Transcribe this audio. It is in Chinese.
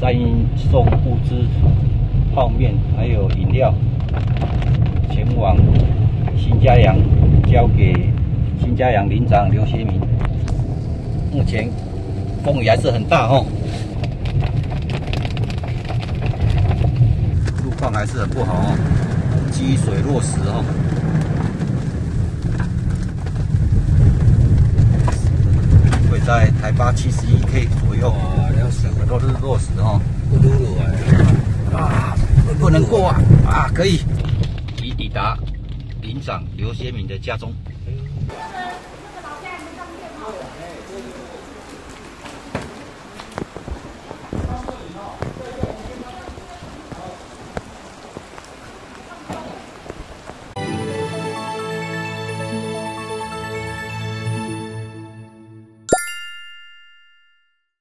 再送物资、泡面还有饮料，前往新嘉阳，交给新嘉阳林长刘学明。目前风雨还是很大哦，路况还是很不好哦，积水落石哦。会在台八71K 左右，整个都是落石哦。啊，不能过啊！啊，可以，已抵达林长刘学明的家中。